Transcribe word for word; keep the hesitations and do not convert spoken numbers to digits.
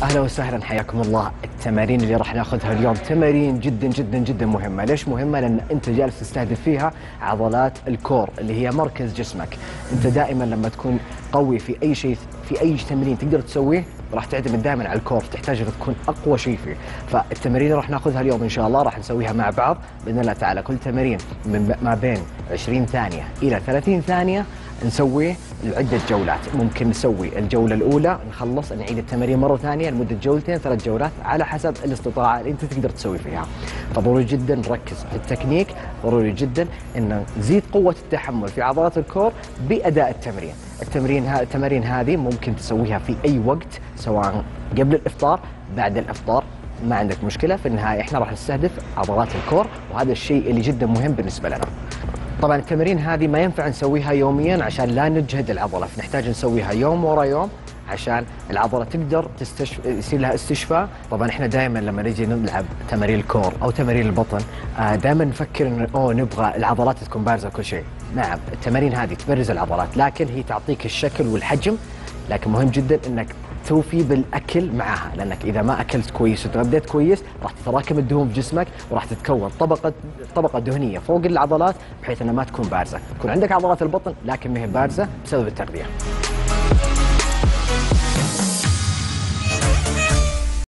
اهلا وسهلا، حياكم الله. التمارين اللي راح ناخذها اليوم تمارين جدا جدا جدا مهمه. ليش مهمه؟ لان انت جالس تستهدف فيها عضلات الكور اللي هي مركز جسمك. انت دائما لما تكون قوي في اي شيء، في اي تمرين تقدر تسويه، راح تعتمد دائما على الكور، تحتاج انك تكون اقوى شيء فيه. فالتمارين اللي راح ناخذها اليوم ان شاء الله راح نسويها مع بعض باذن الله تعالى. كل تمرين من ما بين عشرين ثانيه الى ثلاثين ثانيه نسويه لعدة جولات. ممكن نسوي الجولة الأولى نخلص نعيد التمارين مرة ثانية لمدة جولتين ثلاث جولات على حسب الاستطاعة اللي أنت تقدر تسوي فيها. فضروري جدا نركز في التكنيك، ضروري جدا أن نزيد قوة التحمل في عضلات الكور بأداء التمرين. التمرين ها التمارين هذه ممكن تسويها في أي وقت، سواء قبل الإفطار بعد الإفطار، ما عندك مشكلة. في النهاية احنا راح نستهدف عضلات الكور، وهذا الشيء اللي جدا مهم بالنسبة لنا. طبعا التمارين هذه ما ينفع نسويها يوميا عشان لا نجهد العضله، فنحتاج نسويها يوم ورا يوم عشان العضله تقدر تستشف... يصير لها استشفاء. طبعا احنا دائما لما نجي نلعب تمارين الكور او تمارين البطن دائما نفكر انه اوه نبغى العضلات تكون بارزه كل شيء. نعم، التمارين هذه تبرز العضلات لكن هي تعطيك الشكل والحجم، لكن مهم جدا انك توفي بالاكل معها، لانك اذا ما اكلت كويس وتغذيت كويس راح تتراكم الدهون في جسمك وراح تتكون طبقه طبقه دهنيه فوق العضلات بحيث انها ما تكون بارزه. يكون عندك عضلات البطن لكن ما هي بارزه بسبب التغذيه.